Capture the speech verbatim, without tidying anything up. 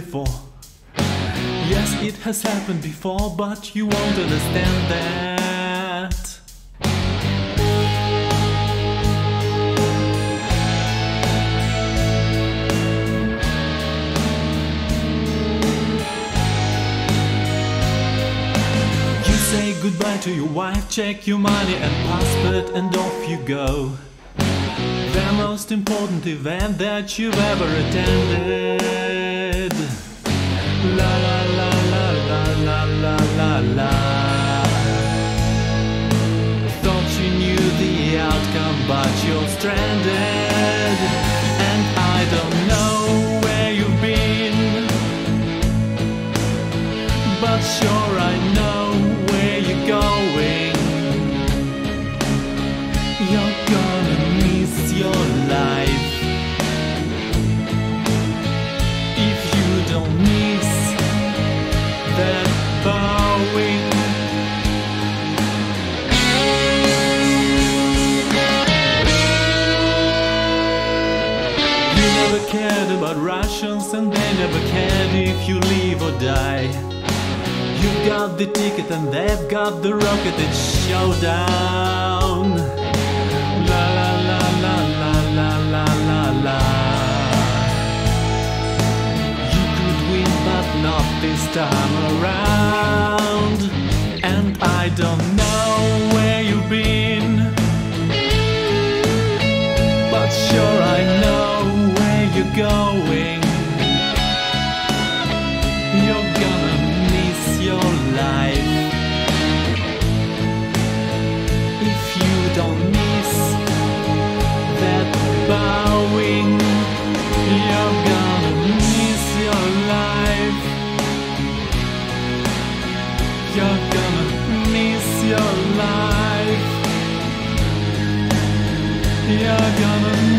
before. Yes, it has happened before, but you won't understand that. You say goodbye to your wife, check your money and passport, and off you go. The most important event that you've ever attended. La la la la la la la la la. Thought you knew the outcome, but you're stranded. And I don't know where you've been, but sure I know where you're going. You're gonna miss your life if you don't miss that bowing. You never cared about Russians, and they never cared if you live or die. You got the ticket and they've got the rocket, it's showdown. La la la la la la la la la. You could win but not this time around. And I don't know where you've been, but sure I know where you're going. You're gonna miss your life if you don't miss that bowing. You're gonna miss your life. You're gonna miss your life. You're gonna